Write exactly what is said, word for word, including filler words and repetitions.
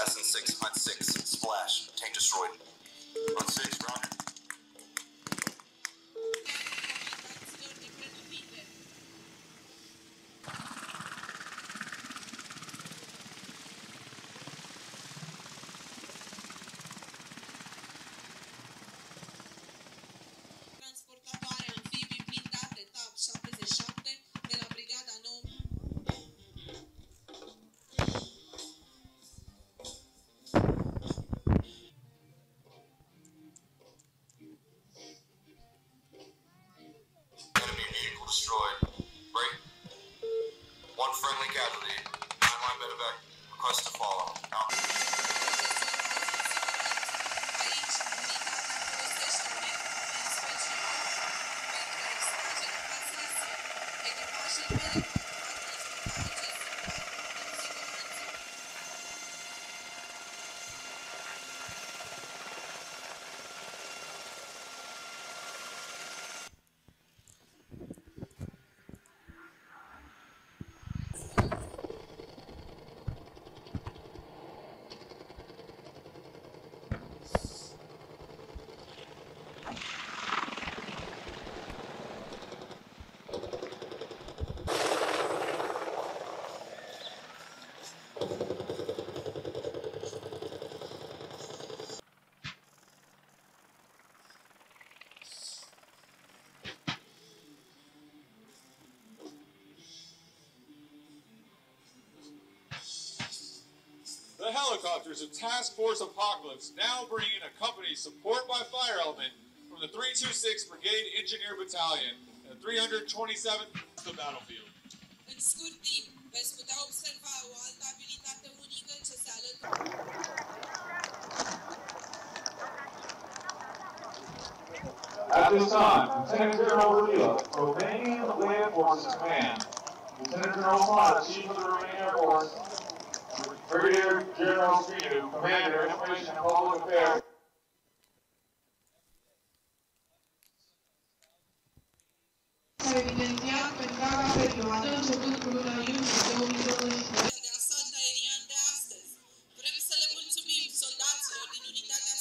Assassin six, Hunt six, splash. Tank destroyed. Hunt six, roger. Transportatoare amfibii blindate T A P șaptezeci și șapte de la Brigada nouă. Enemy vehicle destroyed. Break. One friendly casualty. Nine line medevac. Request to follow. Out. The helicopters of Task Force Apocalypse now bring in a company support by fire element from the three two six Brigade Engineer Battalion and three hundred twenty-seventh the battlefield. În scurt timp, veți putea observa o altă abilitate unică ce se alătură. At this time, Lieutenant General Rila, Romanian Land Forces Command, Lieutenant General Constanta, Chief of the Romanian Air Force, Brigadier General Spinu, Commander, Information and Public Affairs. S-a evidențiat pe întreaga perioadă, începând cu luna iunie două mii douăzeci și doi, de asalt aerian de astăzi. Vrem să le mulțumim soldaților din unitatea